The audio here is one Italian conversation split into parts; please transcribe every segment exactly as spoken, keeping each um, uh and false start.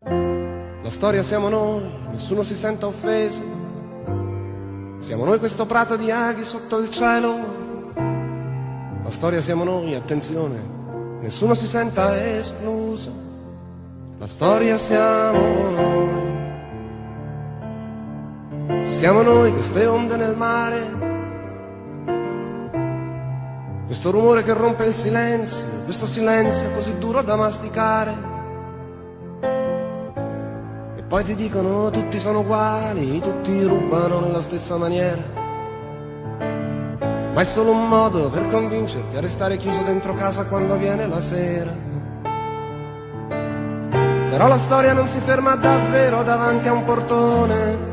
La storia siamo noi, nessuno si senta offeso. Siamo noi questo prato di aghi sotto il cielo. La storia siamo noi, attenzione, nessuno si senta escluso. La storia siamo noi. Siamo noi queste onde nel mare, questo rumore che rompe il silenzio, questo silenzio così duro da masticare. E poi ti dicono tutti sono uguali, tutti rubano nella stessa maniera. Ma è solo un modo per convincerti a restare chiuso dentro casa quando viene la sera. Però la storia non si ferma davvero davanti a un portone.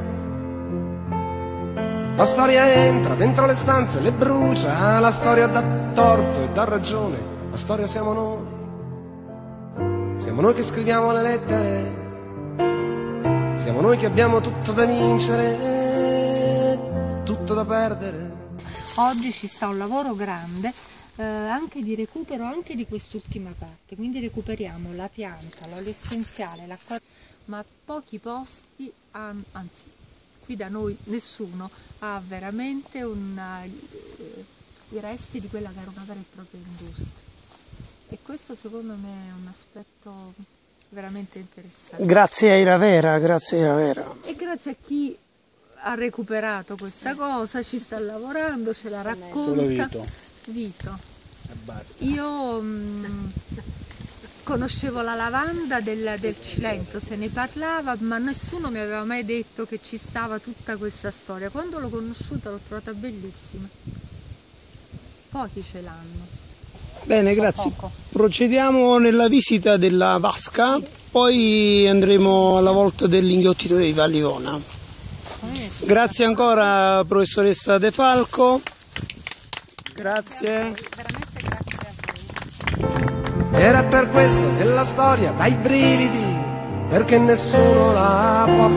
La storia entra dentro le stanze, le brucia, la storia dà torto e dà ragione. La storia siamo noi. Siamo noi che scriviamo le lettere. Siamo noi che abbiamo tutto da vincere e tutto da perdere. Oggi ci sta un lavoro grande eh, anche di recupero anche di quest'ultima parte, quindi recuperiamo la pianta, l'olio essenziale, l'acqua, ma pochi posti, han, anzi qui da noi nessuno ha veramente una, eh, i resti di quella che era una vera e propria industria, e questo secondo me è un aspetto veramente interessante. Grazie a Iravera, grazie a Iravera. E grazie a chi ha recuperato questa cosa, ci sta lavorando, ce la racconta. Solo Vito. Vito. E basta. Io mh, conoscevo la lavanda del, del Cilento, se ne parlava, ma nessuno mi aveva mai detto che ci stava tutta questa storia. Quando l'ho conosciuta l'ho trovata bellissima. Pochi ce l'hanno. Bene, grazie. Procediamo nella visita della vasca, sì. Poi andremo alla volta dell'inghiottito di Valliona. Grazie ancora professoressa De Falco. Grazie. Veramente grazie a voi. Era per questo che la storia dà i brividi, perché nessuno la può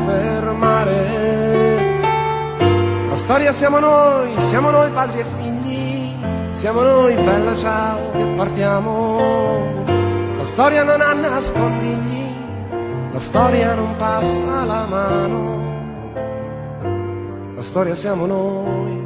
fermare. La storia siamo noi, siamo noi padri e figli, siamo noi, bella ciao, che partiamo. La storia non ha nascondigli, la storia non passa la mano. La storia siamo noi.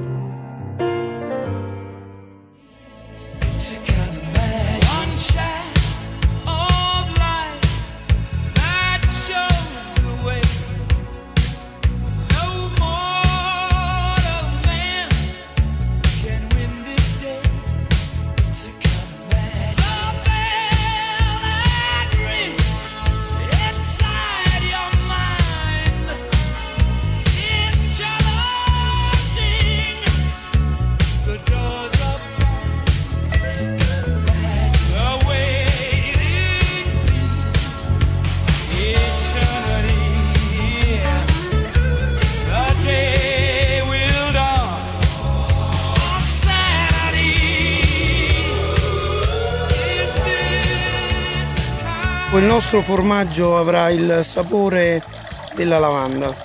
Il nostro formaggio avrà il sapore della lavanda.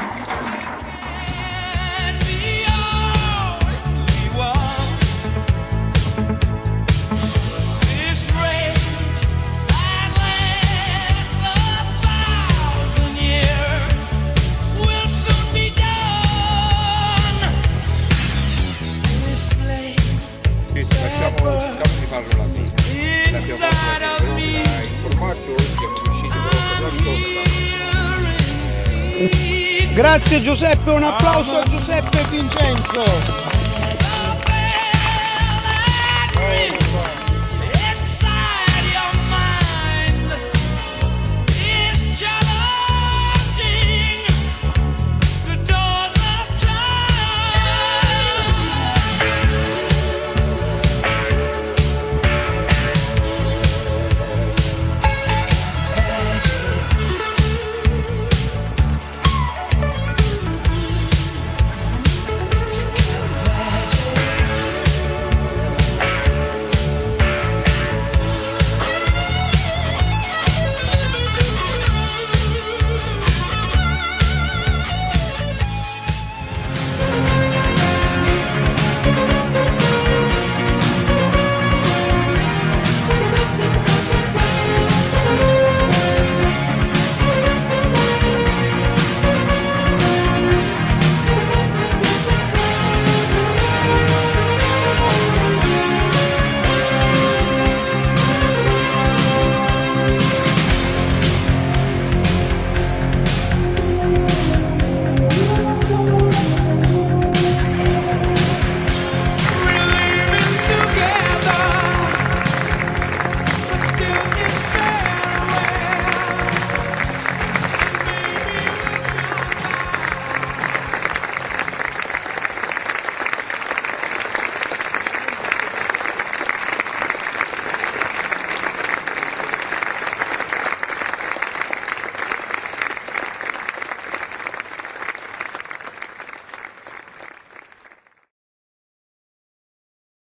Facciamo, cerchiamo di farlo la sera. L'abbiamo fatto, però il formaggio siamo riusciti a. Grazie Giuseppe, un applauso a Giuseppe e Vincenzo.